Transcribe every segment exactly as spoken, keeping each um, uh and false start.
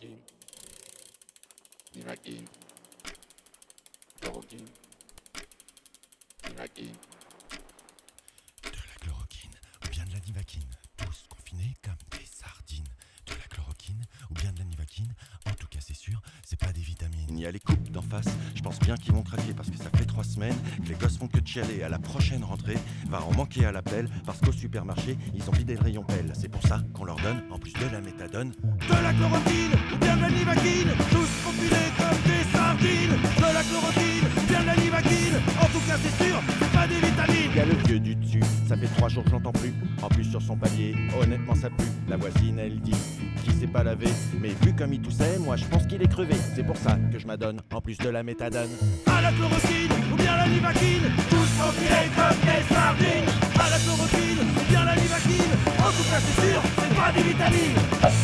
Chloroquine, Nivaquine, Chloroquine, Nivaquine. De la chloroquine ou bien de la nivaquine, tous confinés comme des sardines. De la chloroquine ou bien de la nivaquine, en tout cas c'est sûr, c'est pas des vitamines. Il y a les couples d'en face, je pense bien qu'ils vont craquer parce que ça fait trois semaines que les gosses font que de chialer. À la prochaine rentrée, va en manquer à l'appel parce qu'au supermarché, ils ont vidé le rayon pelle. C'est pour ça qu'on leur donne, en plus de la méthadone, de la chloroquine ou bien de la nivaquine, tous confinés comme des sardines. De la chloroquine ou bien de la nivaquine, en tout cas c'est sûr, c'est pas des vitamines. il y a le vieux du dessus, ça fait trois jours que je l'entends plus. En plus sur son palier, honnêtement ça pue. La voisine elle dit qu'il s'est pas lavé, mais vu comme il toussait, moi je pense qu'il est crevé. C'est pour ça que je m'adonne, en plus de la méthadone, À la chloroquine ou bien la nivaquine, tous confinés comme des sardines. À la chloroquine ou bien la nivaquine, en tout cas c'est sûr, c'est pas des vitamines.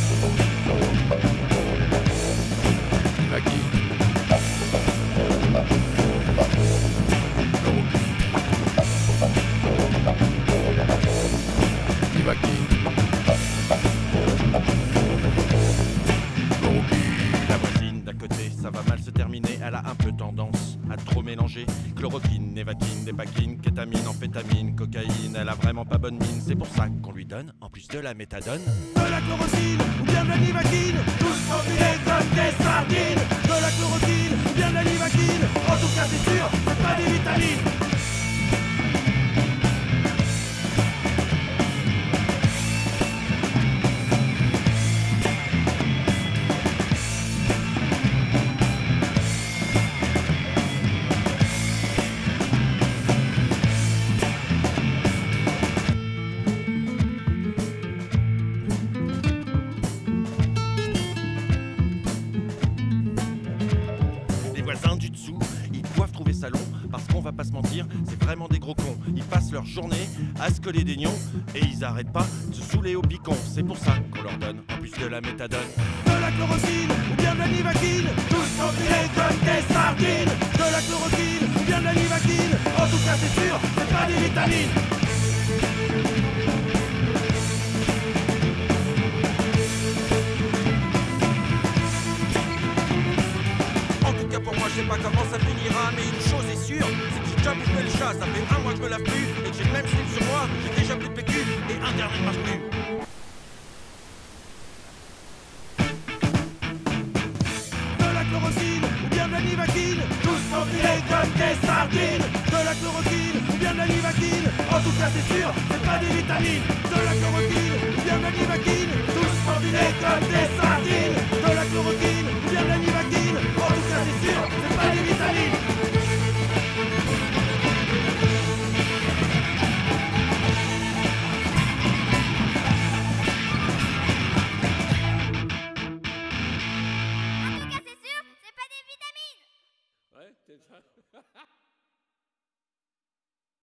Nivaquine, Nivaquine, la voisine d'à côté, ça va mal se terminer. Elle a un peu tendance à trop mélanger chloroquine, névaquine, dépakine, kétamine, amphétamine, cocaïne. Elle a vraiment pas bonne mine, c'est pour ça qu'on lui donne, en plus de la méthadone, De la chloroquine ou bien de la nivaquine, tous confinés comme des sardines. De la chloroquine ou bien de la nivaquine, en tout cas c'est sûr, c'est pas des vitamines. Les voisins du dessous, ils doivent trouver ça long, parce qu'on va pas se mentir, c'est vraiment des gros cons. Ils passent leur journée à se coller des nions, et ils arrêtent pas de se saouler au picon. C'est pour ça qu'on leur donne, en plus de la méthadone, De la chloroquine ou bien de la nivaquine, tous confinés comme des sardines. De la chloroquine ou bien de la nivaquine, en tout cas c'est sûr, c'est pas des vitamines. En tout cas pour moi je sais pas comment ça finira, mais une chose est sûre, c'est que j'ai déjà bouffé le chat. Ça fait un mois que je me lave plus et que j'ai le même slip sur moi. J'ai déjà plus de P Q et internet marche plus. De la chloroquine ou bien de la nivaquine, tous confinés comme des sardines. De la chloroquine ou bien de la nivaquine, en tout cas c'est sûr, c'est pas des vitamines. De la chloroquine ou bien de la nivaquine, tous confinés comme des sardines. De la chloroquine ou bien de la nivaquine, en tout cas c'est sûr, c'est pas des vitamines. En tout cas, c'est sûr, c'est pas des vitamines. ouais, c'est ça.